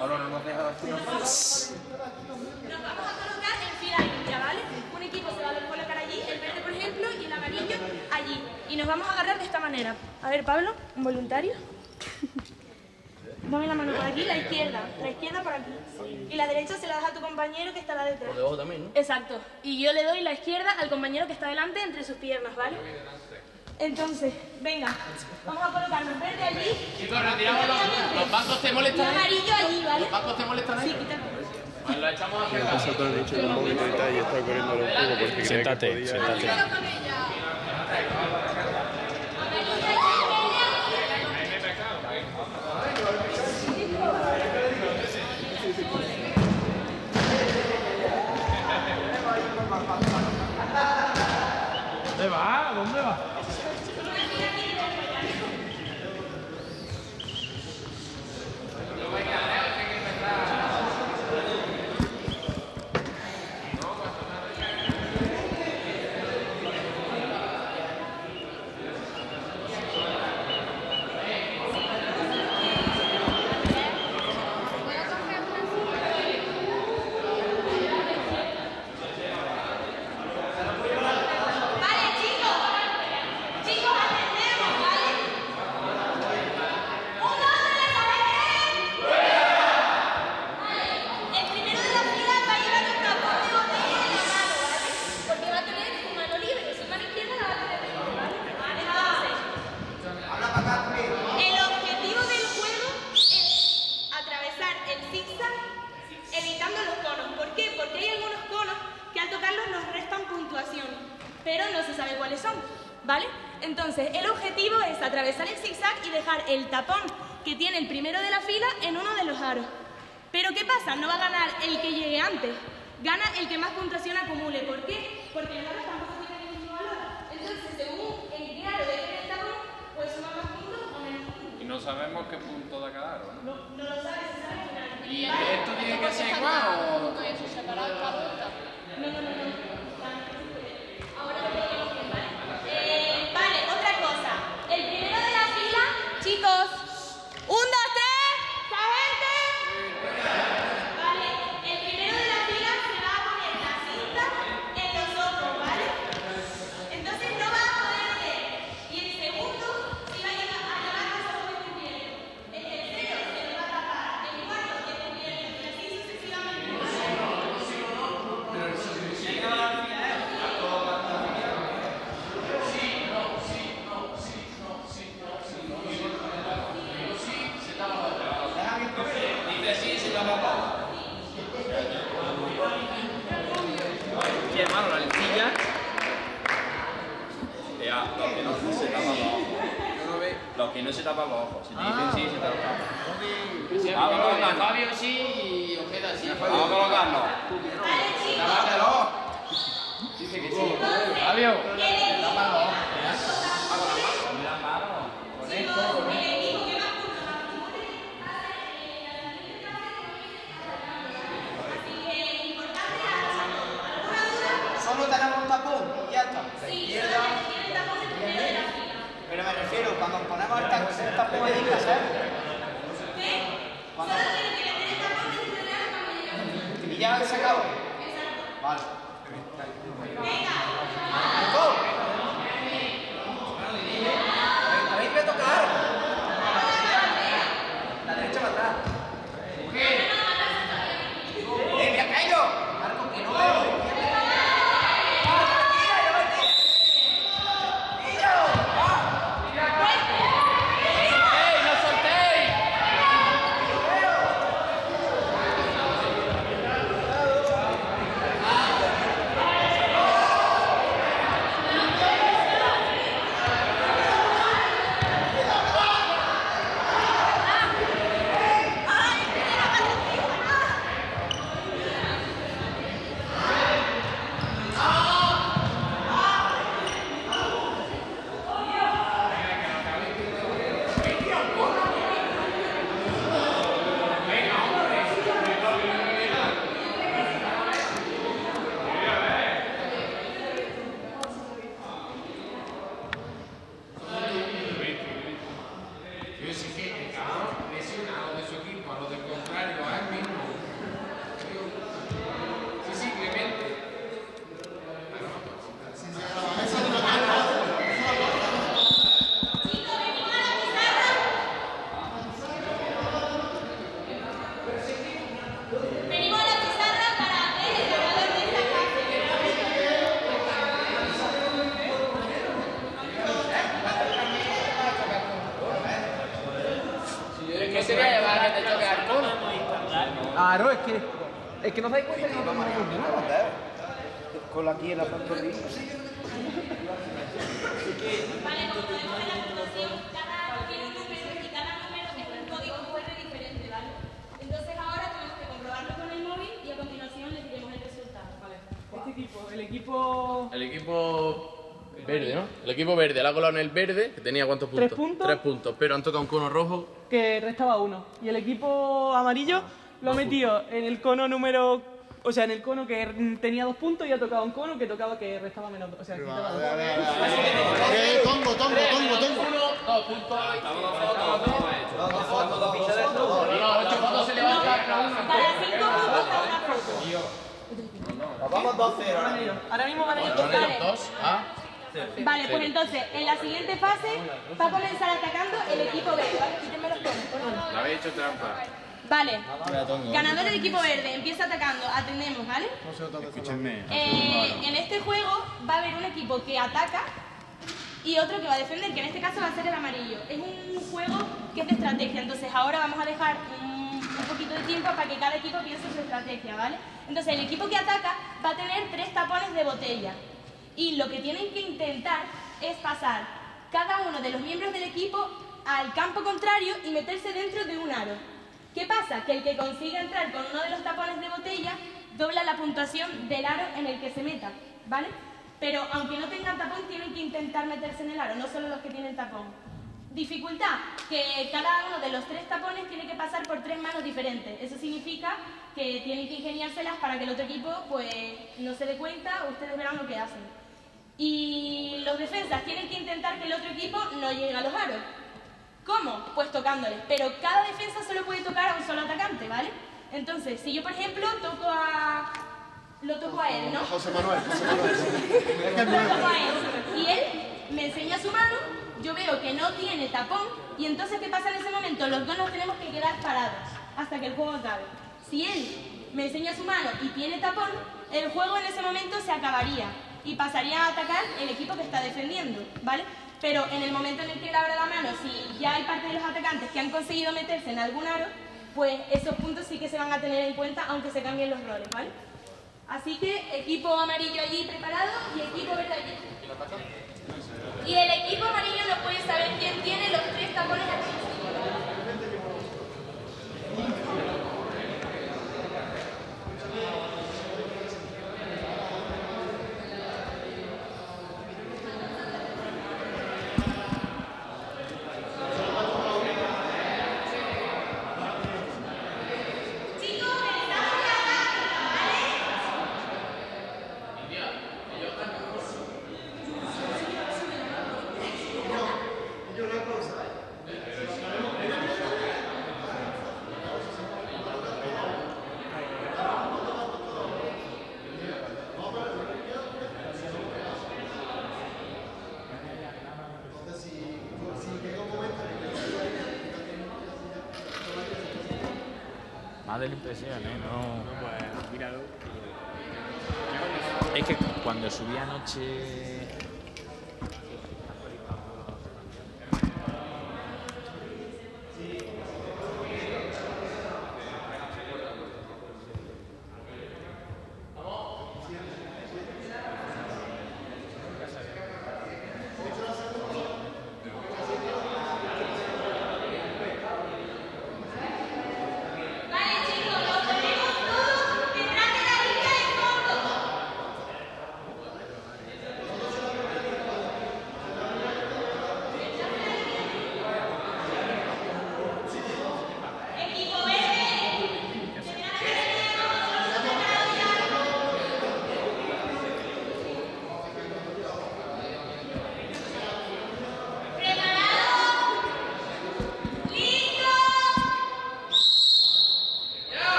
Ahora no nos deja así. Nos vamos a colocar en fila india, ¿vale? Un equipo se va a colocar allí, el verde por ejemplo, y el amarillo allí. Y nos vamos a agarrar de esta manera. A ver, Pablo, un voluntario. Dame la mano por aquí, la izquierda por aquí. Y la derecha se la das a tu compañero que estará detrás. Por debajo también, ¿no? Exacto. Y yo le doy la izquierda al compañero que está delante entre sus piernas, ¿vale? Entonces, venga, vamos a colocarnos verde allí. Chicos, retiramos los bancos, ¿te Y molestan? amarillo allí, ¿vale? ¿Los bancos te molestan ahí? Sí, quítalo. Pues lo echamos hacia acá. Eso te lo he dicho con móvil y tal, y está corriendo un poco porque creía Siéntate, que podía. siéntate. ¿Dónde va? ¿Dónde va? pero no se sabe cuáles son, ¿vale? Entonces, el objetivo es atravesar el zigzag y dejar el tapón que tiene el primero de la fila en uno de los aros. Pero ¿qué pasa? No va a ganar el que llegue antes, gana el que más puntuación acumule. ¿Por qué? Porque los aros tampoco tienen el mismo valor. Entonces, según en qué aro deje el tapón, pues suma más puntos o menos puntos. Y no sabemos qué punto da cada aro, ¿no? No lo sabes, se sabe al final. ¿Y esto tiene que ser igual o...? No. Ahora lo tenemos bien, ¿vale? Vale, otra cosa. El primero de la fila, chicos. 1, 2, 3, ¡sargente! Vale, el primero de la fila se va a poner la cinta en los ojos, ¿vale? Entonces no va a poder leer. Y el segundo se va a llevar los ojos cubiertos. El tercero se le va a tapar. El cuarto se cubierto. Y así sucesivamente. Sí, hermano, la lentilla. Ya, los que no se tapan los ojos. Los que no se tapan los ojos. Si te dicen sí, se tapan. Vamos a colocarnos. Fabio sí y Ojeda sí. Vamos a colocarnos. Tápatelo. Dice que sí. Fabio. Tápalo. Con las manos. Con esto, con esto. Solo tenemos un tapón y ya está. Sí, solo tiene el tapón el primero de la fila. Pero me refiero, cuando ponemos el tapón ahí, ¿qué hacemos? ¿Qué? Solo tiene que meter el tapón dentro del aro cuando llegue al final. ¿Y ya se acabó? Exacto. Vale. Venga. ¡Go! A mí me toca algo. La derecha para atrás. ¡Me caigo! Marco, que no veo. Yo sé que el cabrón lesionado de su equipo, a los del contrario, a él mismo. Sí, sí, Clemente. Venimos a la pizarra para ver el ganador de esta fase. ¿Qué sería llevar a que te toque al cono? Claro, es que no se da cuenta que no estamos con la aquí en la pantorrilla. Vale, como podemos ver la puntuación, cada tiene un número y cada número es un código QR diferente, ¿vale? Entonces ahora tenemos que comprobarlo con el móvil y a continuación les diremos el resultado. Vale. Este equipo, el equipo... El equipo verde, ¿no? El equipo verde, la colona el verde, que tenía ¿cuántos puntos? 3 puntos. 3 puntos, pero han tocado un cono rojo. que restaba 1. Y el equipo amarillo lo ha metido en el cono número... O sea, en el cono que tenía 2 puntos y ha tocado un cono que restaba menos. O sea, quitaba 2. Tongo. 2 puntos. No, 8 fotos se levanta. Cada 5 puntos cada una foto. Vamos 2-0 ahora. Ahora mismo van a ir Vale. 2 a... Vale, pues entonces, en la siguiente fase va a comenzar atacando el equipo verde, ¿vale? Quítenme los conos. Le habéis hecho trampa. Vale, ganador del equipo verde, empieza atacando, atendemos, ¿vale? Escúchenme. En este juego va a haber un equipo que ataca y otro que va a defender, que en este caso va a ser el amarillo. Es un juego que es de estrategia, entonces ahora vamos a dejar un poquito de tiempo para que cada equipo piense su estrategia, ¿vale? Entonces el equipo que ataca va a tener 3 tapones de botella y lo que tienen que intentar es pasar cada uno de los miembros del equipo al campo contrario y meterse dentro de un aro. ¿Qué pasa? Que el que consiga entrar con uno de los tapones de botella dobla la puntuación del aro en el que se meta, ¿vale? Pero aunque no tengan tapón, tienen que intentar meterse en el aro, no solo los que tienen tapón. Dificultad, que cada uno de los 3 tapones tiene que pasar por 3 manos diferentes. Eso significa que tienen que ingeniárselas para que el otro equipo pues no se dé cuenta, ustedes verán lo que hacen. Y los defensas tienen que intentar que el otro equipo no llegue a los aros. ¿Cómo? Pues tocándoles, pero cada defensa solo puede tocar a un solo atacante, ¿vale? Entonces, si yo por ejemplo lo toco a él, ¿no? José Manuel. Lo toco a él y él me enseña su mano, yo veo que no tiene tapón y entonces ¿qué pasa en ese momento? Los dos nos tenemos que quedar parados hasta que el juego acabe. Si él me enseña su mano y tiene tapón, el juego en ese momento se acabaría y pasaría a atacar el equipo que está defendiendo, ¿vale? Pero en el momento en el que él abra la mano, si ya hay parte de los atacantes que han conseguido meterse en algún aro, pues esos puntos sí que se van a tener en cuenta aunque se cambien los roles, ¿vale? Así que equipo amarillo allí preparado y equipo verde allí. Y el equipo amarillo no puede saber quién tiene los 3 tapones al principio. Más de la impresión, No. Pues, míralo. Es que cuando subí anoche...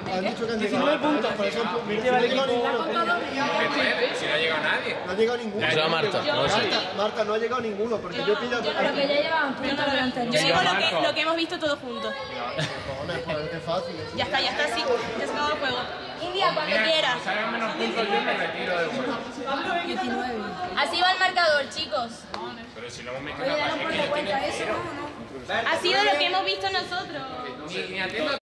Han dicho que han 19 puntos. Por eso, mira, Lleva no el ha llegado equipo. ninguno. Si no ha llegado nadie. No ha llegado ninguno. Eso a Marta, no sé. Marta, no ha llegado ninguno, porque yo he pillado... Pero que ya llevaban puntos del anterior. Yo digo lo que hemos visto todos juntos. Cojones, pues qué fácil. Ya está, sí. Ya se acabó el juego. India, cuando quieras. Si salgan menos puntos yo me retiro de uno. 19. Así va el marcador, chicos. Pero si no me Oye, queda danos más, por es que la yo cuenta eso, ¿no? Ha sido lo que hemos visto nosotros. ni atiendo